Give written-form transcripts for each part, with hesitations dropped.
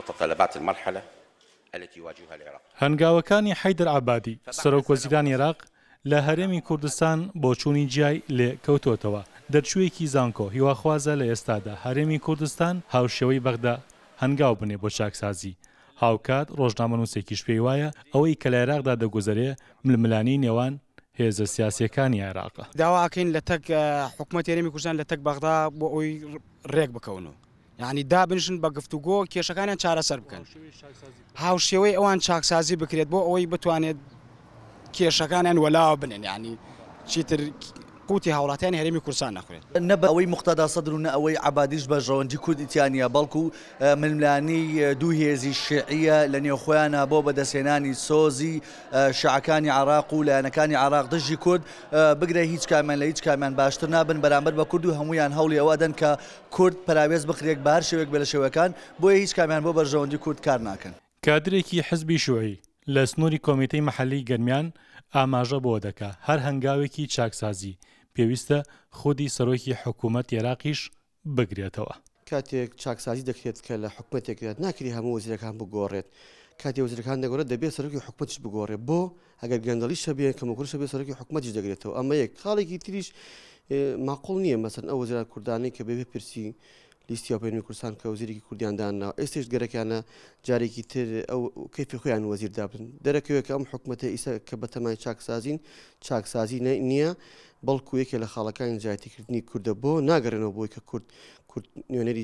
متطلبات المرحلة التي يواجهها العراق. هەنگاوەکانی حەیدەر عەبادی سەرۆکوەزیرانی عێراق لە هەرێمی کوردستان بۆ چوونی جیای لێ کەوتۆتەوە. دەرچوویەکی زانکۆ هیواخوازە لە ئێستادا هەرێمی کوردستان هاوشێوەی بەغدا هەنگاو بنێ بۆ چاکسازی. هاوکات ڕۆژنامەنووسێکیش پێی وایە ئەوەی کە لە عێراقدا دەگوزارێ ململانی نێوان هێزە سیاسیەکانی عێراقە. داواکەین لە تەک حکوومەت هەرێمی کوردستان لە تەک بەغدا بۆ ئەوی ڕێک بکەونەوە. یعنی دابنشن بە گفتوگۆ کێشەکانیان چارەسەر بکەن. هاوشێوەی ئەوان چاکسازی بکرێت بۆ ئەوەی بتوانێت کێشەکانیان وەلاوە بنێن، یعنی چیتر قوتی هاوڵاتیانی هەرێمی کوردستان نەخورێت. نەبە ئەوەی مقتەدا سەدر و نە ئەوەی عەبادیش بە ژەوەندی کوردیتیانە، بەڵکو ململانی دوو هێزی شیعیە لە نێوخۆیانە بۆ بەدەستهێنانی سۆزی شیعەکانی عێراق و لایەنەکانی عێراق دژی کورد بگرێ هیچ کامیان لە هیچ کامیان باشتر نابن بەرامبەر بە کورد و هەمویان هەوڵی ئەوە دەن کە کورد پراوێز بخرێک بە هەر شێوەیەک بێ لە شێوەکان، بۆیە هیچ کامیان بۆ بەرژەوەندی کورد کار ناکەن. کادرێکی حزبی شوعی لە سنووری کۆمیتەی مەحەللی گەرمیان ئاماژە بۆ دەکا هەر هەنگاوێکی چاکسازی پێویستە خودی سەرۆکی حکوومەت عێراقیش بگرێتەوە. کاتێک چاکسازی دەکرێت کە لە حکوومەتێکات ناکری هەموو وەزیرەکان بگۆڕێت، کاتی وەزیرەکان دەگۆڕێت دەبێت سەرۆکی حکوومەتیش بگۆڕێت، بۆ ئەگەر گەندەڵیش هەبێت کە مەکوڕش هەبێت سەرۆکی حکوومەتیش دەگرێتەوە. ئەمە یەک خاڵێکی تریش ماقۆڵ نییە، مەسەن ئەو وەزیران کوردانەی کە بێ پرسی لیستی هەرێمی کوردستان کە وەزیرێکی کوردیاندانەوە ئێستش گەرەکانە جارێکی تر ئەو کەیفی خۆیان وەزیر دابن دەرەکەوێت کە ئەم حکوومەتە ئیسا کە بەتەمای چاکسازین چاکسازی نییە، بەڵکو یەکێ لە خاڵەکانی جایەتیکردنی کووردە بۆ ناگەڕێنەوە بۆی کە کورد نوێنەری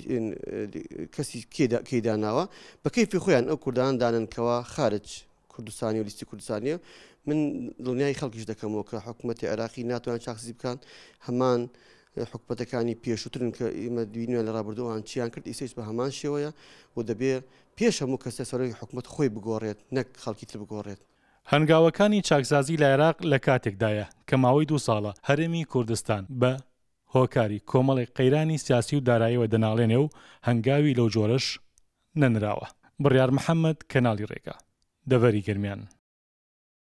کەسی کێداناوە بە کەیفی خۆیان ئەو کوردان داننکەوە خارج کوردستانی و لیستی کوردستانیە. من دڵنیای خەڵکیش دەکەمەوە کە حکوومەتی عێراقی ناتوانن چاکسازی بکەن، هەمان حکوومەتەکانی پێشووترن کە ئێمە دوینیان لە ڕابردووان چیان کرد ئیسەیش بە هەمان شێوەیە و دەبێت پێش هەموو کەسێ سەرۆکی حکوومەت خۆی بگۆڕێت نەک خەڵکی تر بگۆڕێت. هەنگاوەکانی چاکسازی لە عێراق لە کاتێکدایە کە ماوەی 2 ساڵە هەرێمی کوردستان بە هۆکاری کۆمەڵی قەیرانی سیاسی و داراییەوە دەناڵێنێ و هەنگاوی لەو جۆرەش نەنراوە. بڕیار محەممەد کەناڵی ڕێگا دەڤەری گەرمیان.